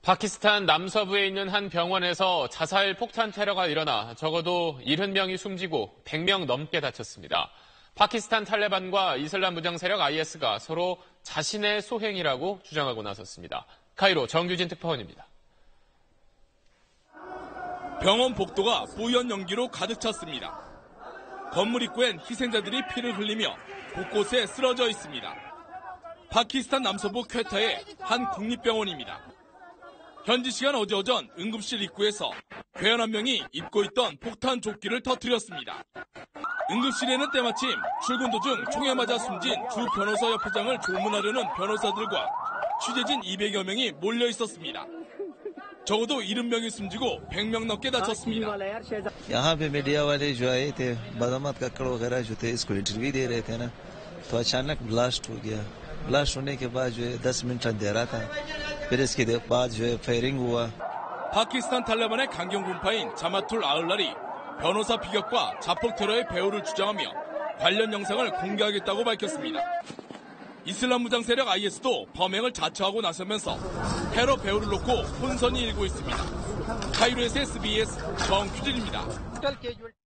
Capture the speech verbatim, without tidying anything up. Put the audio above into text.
파키스탄 남서부에 있는 한 병원에서 자살 폭탄 테러가 일어나 적어도 칠십 명이 숨지고 백 명 넘게 다쳤습니다. 파키스탄 탈레반과 이슬람 무장 세력 아이에스가 서로 자신의 소행이라고 주장하고 나섰습니다. 카이로 정규진 특파원입니다. 병원 복도가 뿌연 연기로 가득 찼습니다. 건물 입구엔 희생자들이 피를 흘리며 곳곳에 쓰러져 있습니다. 파키스탄 남서부 퀘타의 한 국립병원입니다. 현지 시간 어제 오전 응급실 입구에서 괴한 한 명이 입고 있던 폭탄 조끼를 터뜨렸습니다. 응급실에는 때마침 출근 도중 총에 맞아 숨진 주 변호사 협회장을 조문하려는 변호사들과 취재진 이백여 명이 몰려 있었습니다. 적어도 칠십 명이 숨지고 백 명 넘게 다쳤습니다. यहाँ पे मीडिया वाले जो आए थे बदामत कक्कड़ वगैरह जो थे इसको इंटरव्यू दे रहे थे ना तो अचानक ब्लास्ट हो गया। ब्लास्ट होने के बाद जो है दस मिनट अंधेरा था फिर इसके बाद जो है फायरिंग हुआ। 파키스탄 탈레반의 강경 군파인 자마툴 아을랄이 변호사 피격과 자폭 테러의 배후를 주장하며 관련 영상을 공개하겠다고 밝혔습니다. 이슬람 무장 세력 아이에스도 범행을 자처하고 나서면서 테러 배후를 놓고 혼선이 일고 있습니다. 카이로에서 에스비에스 정규진입니다.